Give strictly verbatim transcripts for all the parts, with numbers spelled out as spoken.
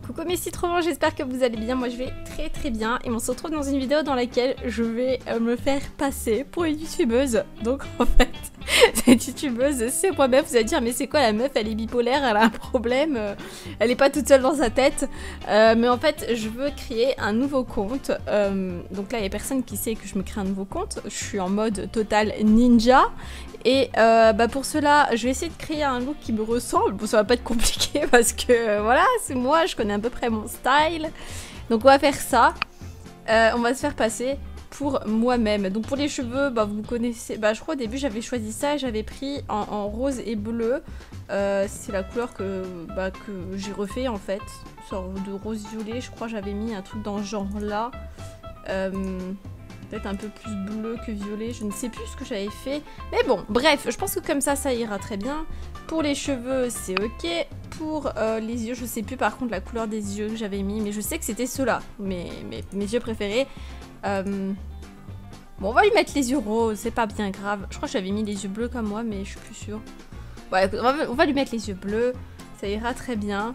Coucou mes citrons, j'espère que vous allez bien, moi je vais très très bien et on se retrouve dans une vidéo dans laquelle je vais euh, me faire passer pour une youtubeuse. Donc en fait, cette youtubeuse c'est moi-même, vous allez dire mais c'est quoi la meuf, elle est bipolaire, elle a un problème, euh, elle est pas toute seule dans sa tête. Euh, mais en fait je veux créer un nouveau compte, euh, donc là il y a personne qui sait que je me crée un nouveau compte, je suis en mode total ninja. Et euh, bah pour cela, je vais essayer de créer un look qui me ressemble. Bon, ça va pas être compliqué parce que euh, voilà, c'est moi, je connais à peu près mon style. Donc on va faire ça. Euh, on va se faire passer pour moi-même. Donc pour les cheveux, bah vous connaissez. Bah je crois au début j'avais choisi ça et j'avais pris en, en rose et bleu. Euh, c'est la couleur que, bah, que j'ai refait en fait. Sorte de rose violet, je crois j'avais mis un truc dans ce genre là. Euh, Peut-être un peu plus bleu que violet, je ne sais plus ce que j'avais fait. Mais bon, bref, je pense que comme ça, ça ira très bien. Pour les cheveux, c'est ok. Pour euh, les yeux, je sais plus par contre la couleur des yeux que j'avais mis, mais je sais que c'était ceux-là, mes, mes, mes yeux préférés. Euh... Bon, on va lui mettre les yeux roses, c'est pas bien grave. Je crois que j'avais mis les yeux bleus comme moi, mais je suis plus sûre. Ouais, on va, on va lui mettre les yeux bleus, ça ira très bien.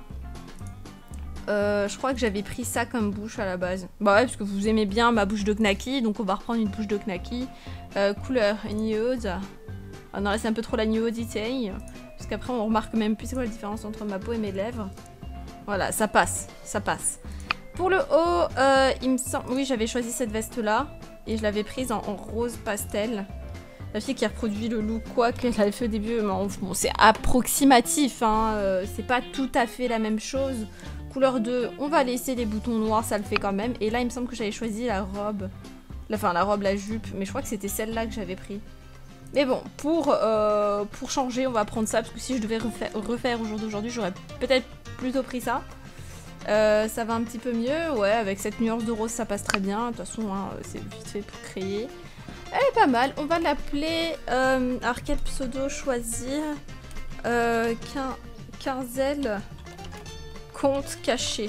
Euh, je crois que j'avais pris ça comme bouche à la base. Bah ouais, parce que vous aimez bien ma bouche de Knacky, donc on va reprendre une bouche de Knacky. Euh, couleur nude. Ah non, là c'est un peu trop la nudité. Parce qu'après on remarque même plus c'est quoi la différence entre ma peau et mes lèvres. Voilà, ça passe, ça passe. Pour le haut, euh, il me semble... Oui, j'avais choisi cette veste-là. Et je l'avais prise en, en rose pastel. La fille qui a reproduit le look quoi qu'elle avait fait au début, bon, c'est approximatif, hein, euh, c'est pas tout à fait la même chose. Couleur deux, on va laisser les boutons noirs, ça le fait quand même. Et là, il me semble que j'avais choisi la robe. La, enfin, la robe, la jupe. Mais je crois que c'était celle-là que j'avais pris. Mais bon, pour, euh, pour changer, on va prendre ça. Parce que si je devais refaire, refaire au jour d'aujourd'hui, j'aurais peut-être plutôt pris ça. Euh, ça va un petit peu mieux. Ouais, avec cette nuance de rose, ça passe très bien. De toute façon, hein, c'est vite fait pour créer. Elle est pas mal. On va l'appeler... Euh, alors, quel pseudo choisir euh, quin, Quinzel... Compte caché.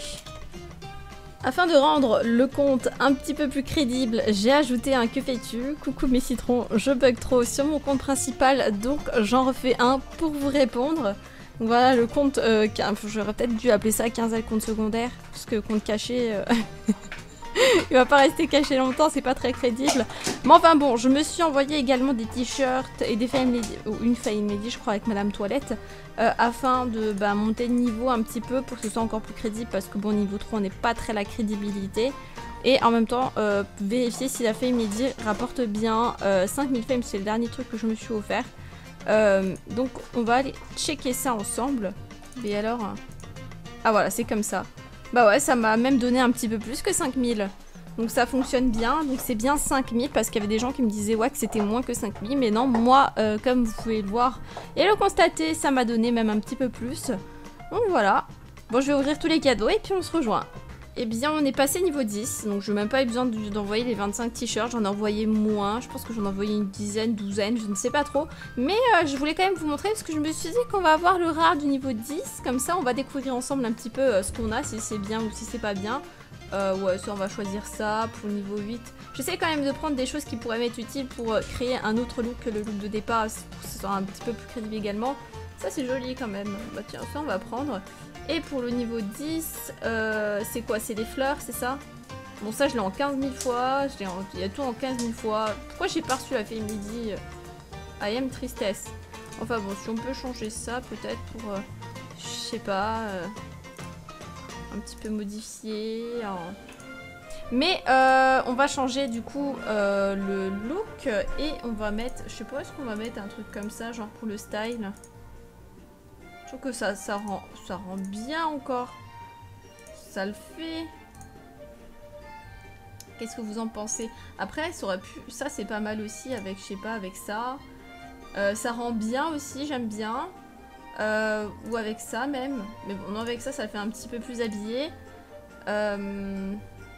Afin de rendre le compte un petit peu plus crédible, j'ai ajouté un que fais-tu. Coucou mes citrons, je bug trop sur mon compte principal, donc j'en refais un pour vous répondre. Donc voilà le compte, euh, j'aurais peut-être dû appeler ça quinze compte secondaire, parce que compte caché, euh... il va pas rester caché longtemps, c'est pas très crédible. Mais enfin bon, je me suis envoyé également des t-shirts et des Fame Lady, ou une Fame Lady je crois avec Madame Toilette, euh, afin de bah, monter de niveau un petit peu pour que ce soit encore plus crédible, parce que bon, niveau trois on n'est pas très la crédibilité. Et en même temps, euh, vérifier si la Fame Lady rapporte bien euh, cinq mille Fame, c'est le dernier truc que je me suis offert. Euh, donc on va aller checker ça ensemble. Et alors... Hein... Ah voilà, c'est comme ça. Bah ouais, ça m'a même donné un petit peu plus que cinq mille. Donc ça fonctionne bien. Donc c'est bien cinq mille parce qu'il y avait des gens qui me disaient ouais que c'était moins que cinq mille. Mais non, moi, euh, comme vous pouvez le voir et le constater, ça m'a donné même un petit peu plus. Donc voilà. Bon, je vais ouvrir tous les cadeaux et puis on se rejoint. Eh bien, on est passé niveau dix. Donc je n'ai même pas eu besoin d'envoyer les vingt-cinq t-shirts. J'en ai envoyé moins. Je pense que j'en ai envoyé une dizaine, douzaine, je ne sais pas trop. Mais euh, je voulais quand même vous montrer parce que je me suis dit qu'on va avoir le rare du niveau dix. Comme ça, on va découvrir ensemble un petit peu euh, ce qu'on a, si c'est bien ou si c'est pas bien. Euh, ouais, ça, on va choisir ça pour le niveau huit. J'essaie quand même de prendre des choses qui pourraient m'être utiles pour euh, créer un autre look que le look de départ, pour que ce soit un petit peu plus crédible également. Ça, c'est joli quand même. Bah tiens, ça, on va prendre. Et pour le niveau dix, euh, c'est quoi? C'est les fleurs, c'est ça? Bon, ça, je l'ai en quinze mille fois. Je en... Il y a tout en quinze mille fois. Pourquoi j'ai pas reçu la Fame Lady? I am tristesse. Enfin bon, si on peut changer ça, peut-être pour... Euh, je sais pas... Euh, un petit peu modifié. En... Mais euh, on va changer du coup euh, le look. Et on va mettre... Je sais pas, est-ce qu'on va mettre un truc comme ça, genre pour le style? Je trouve que ça, ça, rend, ça rend bien encore. Ça le fait. Qu'est-ce que vous en pensez? Après, ça aurait pu... Ça, c'est pas mal aussi avec, je sais pas, avec ça. Euh, ça rend bien aussi, j'aime bien. Euh, ou avec ça même. Mais bon, non, avec ça, ça le fait un petit peu plus habillé. Euh...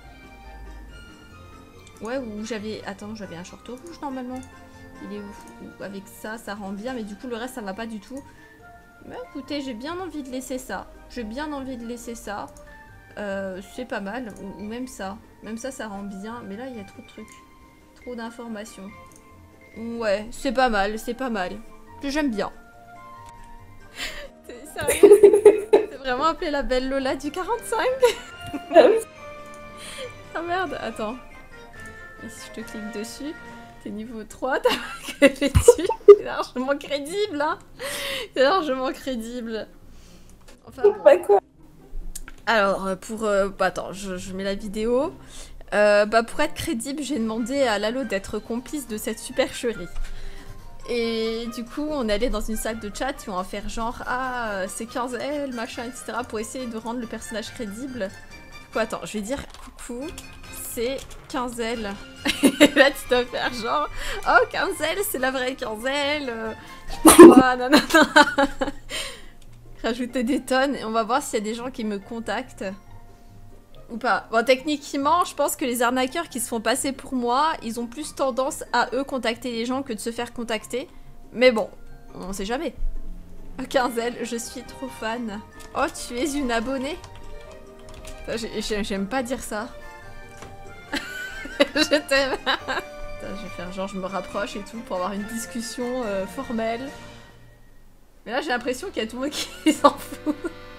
Ouais, ou j'avais... Attends, j'avais un short rouge normalement. Il est où? Ou avec ça, ça rend bien. Mais du coup, le reste, ça va pas du tout. Mais écoutez, j'ai bien envie de laisser ça. J'ai bien envie de laisser ça. Euh, c'est pas mal. Ou, ou même ça. Même ça, ça rend bien. Mais là, il y a trop de trucs. Trop d'informations. Ouais, c'est pas mal. C'est pas mal. J'aime bien. C'est sérieux? C'est Vraiment appeler la belle Lola du quarante-cinq. Ah oui. Ah merde, attends. Et si je te clique dessus, t'es niveau trois, t'as pas cliqué dessus. C'est largement crédible, hein. C'est largement crédible. Enfin bon. Bah quoi? Alors, pour... Euh, bah attends, je, je mets la vidéo. Euh, bah pour être crédible, j'ai demandé à Lalo d'être complice de cette supercherie. Et du coup, on est allé dans une salle de chat et on va faire genre « Ah, c'est quinze L, machin, et cetera » pour essayer de rendre le personnage crédible. Du coup, attends, je vais dire « Coucou, c'est quinze L. » Et là, tu dois faire genre « Oh, quinze L, c'est la vraie quinze L. Euh, je sais pas, non, non, non. » Rajouter des tonnes et on va voir s'il y a des gens qui me contactent. Ou pas. Bon, techniquement, je pense que les arnaqueurs qui se font passer pour moi, ils ont plus tendance à eux contacter les gens que de se faire contacter. Mais bon, on sait jamais. quinze L, je suis trop fan. Oh, tu es une abonnée? J'aime pas dire ça. Je t'aime. Je vais faire genre je me rapproche et tout pour avoir une discussion euh, formelle. Mais là j'ai l'impression qu'il y a tout le monde qui s'en fout.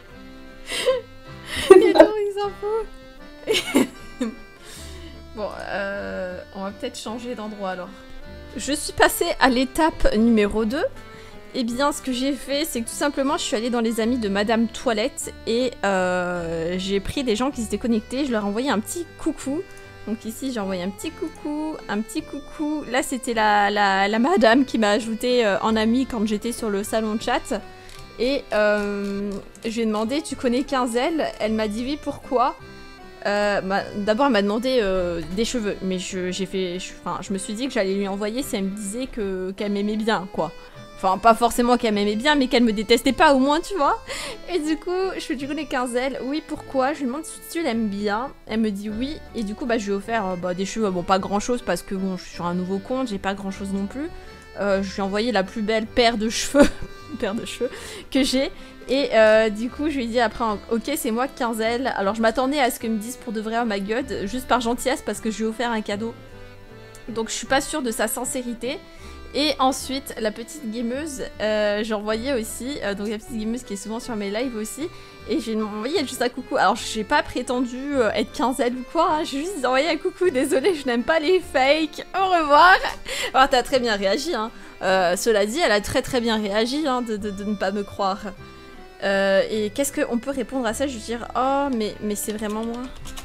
Il y a tout le monde qui s'en fout. Bon, euh, on va peut-être changer d'endroit alors. Je suis passée à l'étape numéro deux. Et bien ce que j'ai fait, c'est que tout simplement je suis allée dans les amis de Madame Toilette et euh, j'ai pris des gens qui s'étaient connectés, je leur ai envoyé un petit coucou. Donc ici j'ai envoyé un petit coucou, un petit coucou. Là c'était la, la, la madame qui m'a ajouté euh, en ami quand j'étais sur le salon de chat. Et euh, je lui ai demandé tu connais quinze L? Elle m'a dit oui, pourquoi? euh, bah, D'abord elle m'a demandé euh, des cheveux. Mais je, j'ai fait, je, enfin, je me suis dit que j'allais lui envoyer si elle me disait que, qu'elle m'aimait bien quoi. Enfin, pas forcément qu'elle m'aimait bien, mais qu'elle me détestait pas au moins, tu vois. Et du coup, je fais du coup les quinze L. Oui, pourquoi? Je lui demande si tu l'aimes bien. Elle me dit oui. Et du coup, bah, je lui ai offert euh, bah, des cheveux. Bon, pas grand chose parce que bon, je suis sur un nouveau compte, j'ai pas grand chose non plus. Euh, je lui ai envoyé la plus belle paire de cheveux, paire de cheveux que j'ai. Et euh, du coup, je lui ai dit après, ok, c'est moi quinze L. Alors, je m'attendais à ce qu'elle me dise pour de vrai, oh my god, juste par gentillesse parce que je lui ai offert un cadeau. Donc, je suis pas sûre de sa sincérité. Et ensuite, la petite gameuse, euh, j'ai envoyé aussi, euh, donc la petite gameuse qui est souvent sur mes lives aussi, et j'ai envoyé juste un coucou. Alors, j'ai pas prétendu euh, être quinze L ou quoi, hein, j'ai juste envoyé un coucou, désolée, je n'aime pas les fakes, au revoir. Alors, t'as très bien réagi, hein. Euh, cela dit, elle a très très bien réagi hein, de, de, de ne pas me croire. Euh, et qu'est-ce qu'on peut répondre à ça? Je veux dire, oh, mais, mais c'est vraiment moi.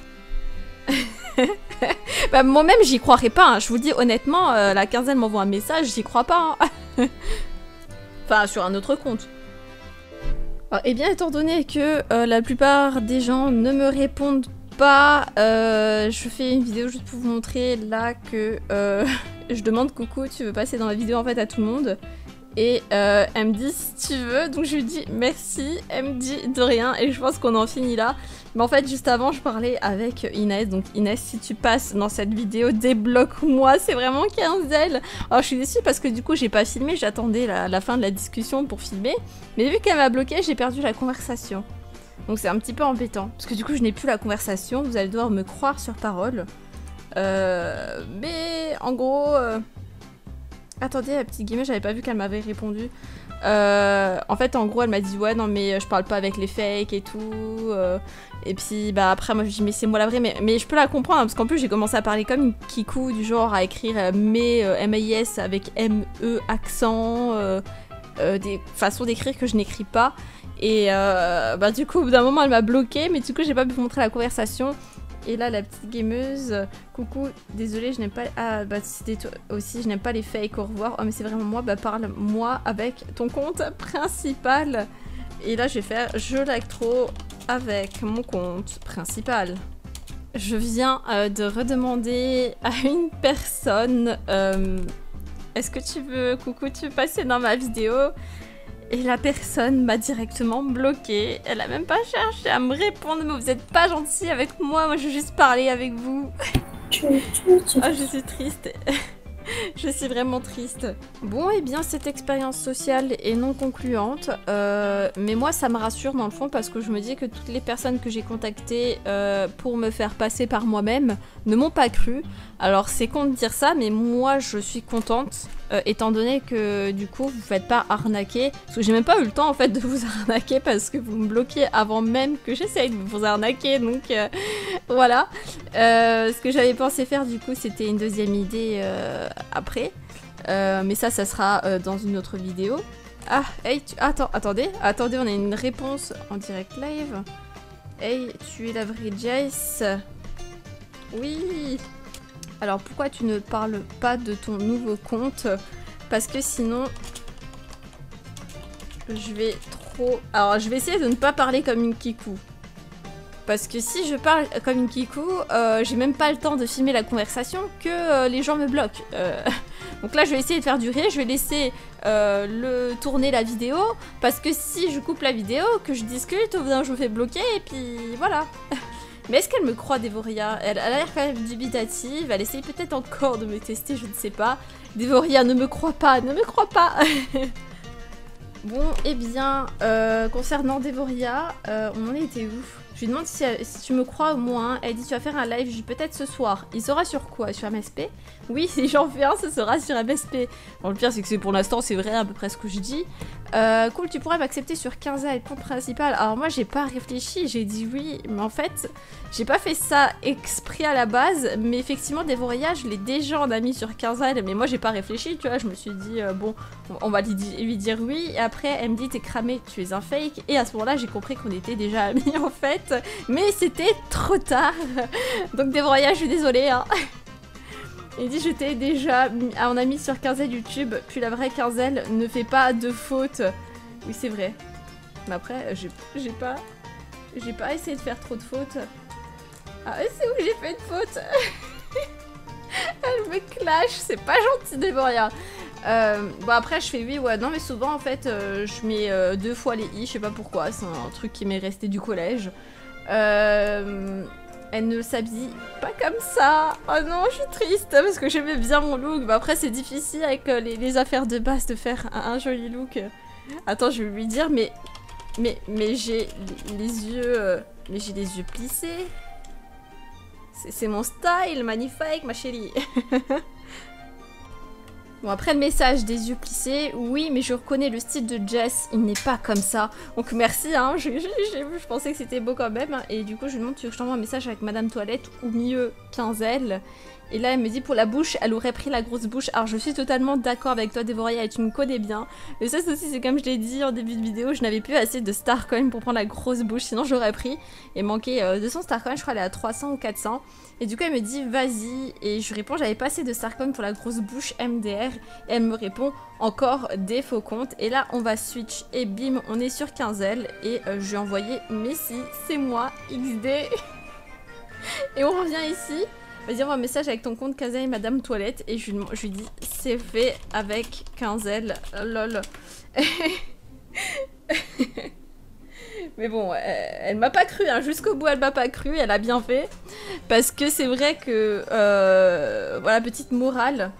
Bah, moi-même j'y croirais pas, hein. Je vous dis honnêtement, euh, la quinzaine m'envoie un message, j'y crois pas. Hein. Enfin, sur un autre compte. Alors, et bien étant donné que euh, la plupart des gens ne me répondent pas, euh, je fais une vidéo juste pour vous montrer là que euh, je demande coucou, tu veux passer dans la vidéo en fait à tout le monde. Et euh, elle me dit si tu veux, donc je lui dis merci, elle me dit de rien et je pense qu'on en finit là. Mais en fait juste avant je parlais avec Inès, donc Inès si tu passes dans cette vidéo débloque-moi, c'est vraiment quinze L. Alors je suis déçue parce que du coup j'ai pas filmé, j'attendais la, la fin de la discussion pour filmer. Mais vu qu'elle m'a bloqué j'ai perdu la conversation. Donc c'est un petit peu embêtant, parce que du coup je n'ai plus la conversation, vous allez devoir me croire sur parole. Euh, mais en gros... Euh... Attendez, la petite guillemette, j'avais pas vu qu'elle m'avait répondu. Euh, en fait, en gros, elle m'a dit ouais, non, mais je parle pas avec les fakes et tout. Euh, et puis, bah après, moi, je dis mais c'est moi la vraie. Mais, mais je peux la comprendre, hein, parce qu'en plus, j'ai commencé à parler comme une kikou, du genre à écrire euh, mais euh, M A I S avec M E accent, euh, euh, des façons d'écrire que je n'écris pas. Et euh, bah du coup, au bout d'un moment, elle m'a bloquée, mais du coup, j'ai pas pu vous montrer la conversation. Et là, la petite gameuse, euh, coucou, désolée, je n'aime pas... Ah, bah c'était toi aussi, je n'aime pas les fakes, au revoir. Oh, mais c'est vraiment moi, bah parle-moi avec ton compte principal. Et là, je vais faire je l'actro avec mon compte principal. Je viens euh, de redemander à une personne, euh, est-ce que tu veux, coucou, tu veux passer dans ma vidéo? Et la personne m'a directement bloquée. Elle a même pas cherché à me répondre. Mais vous êtes pas gentil avec moi. Moi, je veux juste parler avec vous. Ah, je suis triste. Je suis vraiment triste. Bon, et eh bien, cette expérience sociale est non concluante. Euh, mais moi, ça me rassure dans le fond parce que je me dis que toutes les personnes que j'ai contactées euh, pour me faire passer par moi-même ne m'ont pas cru. Alors, c'est con de dire ça, mais moi, je suis contente. euh, étant donné que du coup vous faites pas arnaquer, parce que j'ai même pas eu le temps en fait de vous arnaquer parce que vous me bloquiez avant même que j'essaye de vous arnaquer, donc euh, voilà. Euh, ce que j'avais pensé faire du coup c'était une deuxième idée euh, après, euh, mais ça ça sera euh, dans une autre vidéo. Ah, hey, tu... Attends, attendez, attendez, on a une réponse en direct live. Hey, tu es la vraie Jace? Oui. Alors pourquoi tu ne parles pas de ton nouveau compte? Parce que sinon, je vais trop... Alors je vais essayer de ne pas parler comme une kikou. Parce que si je parle comme une kikou, euh, j'ai même pas le temps de filmer la conversation que euh, les gens me bloquent. Euh... Donc là je vais essayer de faire durer, je vais laisser euh, le tourner la vidéo, parce que si je coupe la vidéo, que je discute, au bout d'un moment je me fais bloquer et puis voilà. Mais est-ce qu'elle me croit, Devoria? Elle, elle a l'air quand même dubitative, elle essaye peut-être encore de me tester, je ne sais pas. Devoria, ne me crois pas, ne me crois pas. Bon, et eh bien, euh, concernant Devoria, euh, on en était où? Je lui demande si, si tu me crois au moins. Elle dit tu vas faire un live, je dis peut-être ce soir. Il sera sur quoi? Sur M S P? Oui, si j'en fais un, ce sera sur M S P. Bon, le pire c'est que pour l'instant c'est vrai à peu près ce que je dis. Euh, cool, tu pourrais m'accepter sur quinze A, le compte principal. Alors moi j'ai pas réfléchi, j'ai dit oui, mais en fait j'ai pas fait ça exprès à la base. Mais effectivement Devoria, je l'ai déjà en ami sur quinze A, mais moi j'ai pas réfléchi, tu vois. Je me suis dit euh, bon, on va lui, lui dire oui. Et après elle me dit t'es cramé, tu es un fake. Et à ce moment-là j'ai compris qu'on était déjà amis en fait. Mais c'était trop tard. Donc Devoria, je suis désolée hein. Il dit je t'ai déjà on a mis sur quinzaine YouTube, puis la vraie quinzaine ne fait pas de faute. Oui c'est vrai. Mais après j'ai pas j'ai pas essayé de faire trop de fautes. Ah c'est où j'ai fait une faute. Elle me clash, c'est pas gentil Devoria. Euh, bon après je fais oui ouais non mais souvent en fait euh, je mets euh, deux fois les i, je sais pas pourquoi, c'est un truc qui m'est resté du collège. Euh... Elle ne s'habille pas comme ça. Oh non, je suis triste parce que j'aimais bien mon look. Bah après, c'est difficile avec euh, les, les affaires de base de faire un, un joli look. Attends, je vais lui dire, mais... Mais, mais j'ai les yeux... Euh, mais j'ai les yeux plissés. C'est mon style, magnifique, ma chérie. Bon, après le message des yeux plissés, oui, mais je reconnais le style de Jess, il n'est pas comme ça. Donc merci, hein, je, je, je, je pensais que c'était beau quand même. Et du coup, je lui demande, tu veux que je t'envoie un message avec Madame Toilette ou mieux, quinzaine. Et là, elle me dit, pour la bouche, elle aurait pris la grosse bouche. Alors, je suis totalement d'accord avec toi, Devoria, et tu me connais bien. Le seul souci, c'est comme je l'ai dit en début de vidéo, je n'avais plus assez de Starcoin pour prendre la grosse bouche, sinon j'aurais pris. Et manqué euh, deux cents Starcoin, je crois, elle est à trois cents ou quatre cents. Et du coup, elle me dit, vas-y. Et je lui réponds, j'avais pas assez de Starcoin pour la grosse bouche M D R. Et elle me répond, encore des faux comptes. Et là, on va switch. Et bim, on est sur quinzaine. Et euh, je lui ai envoyé, mais si, c'est moi, X D. Et on revient ici. Vas-y, envoie un message avec ton compte quinzaine et Madame Toilette. Et je lui, je lui dis, c'est fait avec quinzaine. Lol. Mais bon, elle, elle m'a pas cru, hein. Jusqu'au bout elle m'a pas cru, elle a bien fait. Parce que c'est vrai que, euh, voilà, petite morale.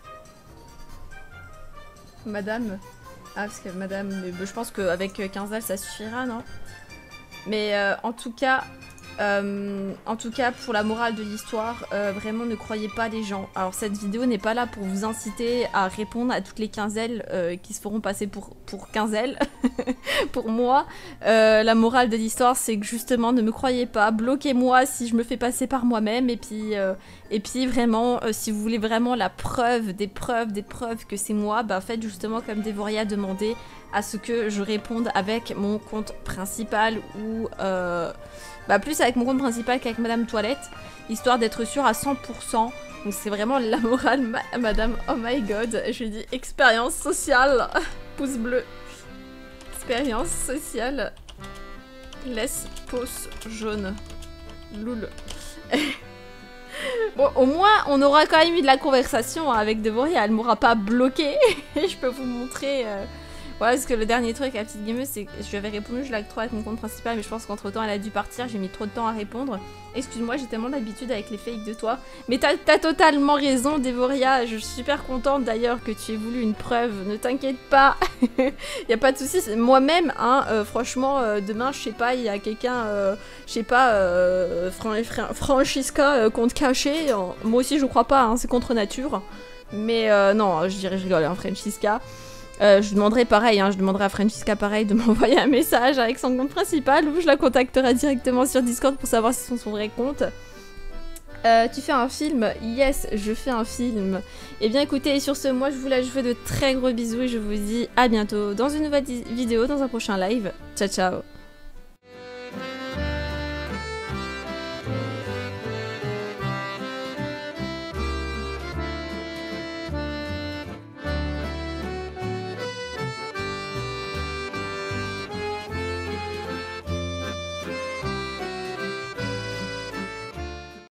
Madame. Ah, parce que madame, mais je pense qu'avec quinzaine ça suffira, non? Mais euh, en tout cas... Euh, en tout cas, pour la morale de l'histoire, euh, vraiment ne croyez pas les gens. Alors cette vidéo n'est pas là pour vous inciter à répondre à toutes les quinzaines euh, qui se feront passer pour, pour quinzaines. Pour moi, euh, la morale de l'histoire, c'est que justement, ne me croyez pas, bloquez-moi si je me fais passer par moi-même. Et puis, euh, et puis vraiment, euh, si vous voulez vraiment la preuve, des preuves, des preuves que c'est moi, bah faites justement comme Devoria a demandé, à ce que je réponde avec mon compte principal ou... Euh, Bah plus avec mon compte principal qu'avec Madame Toilette, histoire d'être sûre à cent pour cent. Donc c'est vraiment la morale, ma Madame, oh my god, je lui dis expérience sociale, pouce bleu. Expérience sociale, laisse pouce jaune, loul. Bon, au moins, on aura quand même eu de la conversation avec Devoria, elle m'aura pas bloqué. Et je peux vous montrer... Euh... Ouais, parce que le dernier truc à la petite gameuse, c'est que je lui avais répondu, je l'octroie avec mon compte principal, mais je pense qu'entre temps elle a dû partir, j'ai mis trop de temps à répondre. Excuse-moi, j'ai tellement l'habitude avec les fakes de toi. Mais t'as t'as totalement raison, Devoria, je suis super contente d'ailleurs que tu aies voulu une preuve, ne t'inquiète pas. Y a pas de soucis, moi-même, hein, euh, franchement, euh, demain, je sais pas, il y a quelqu'un, euh, je sais pas, euh, Fran Fran Francisca euh, compte caché, moi aussi je crois pas, hein, c'est contre nature. Mais euh, non, je dirais je rigole, hein, Francesca. Euh, je demanderai pareil, hein, je demanderai à Francesca pareil de m'envoyer un message avec son compte principal ou je la contacterai directement sur Discord pour savoir si c'est son vrai compte. Euh, tu fais un film? Yes, je fais un film. Et bien écoutez, sur ce, moi je vous laisse, je vous fais de très gros bisous et je vous dis à bientôt dans une nouvelle vidéo, dans un prochain live. Ciao ciao.